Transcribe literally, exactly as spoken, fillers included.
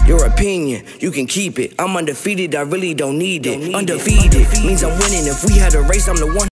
Your opinion, you can keep it. I'm undefeated, I really don't need it. Undefeated means I'm winning. If we had a race, I'm the one.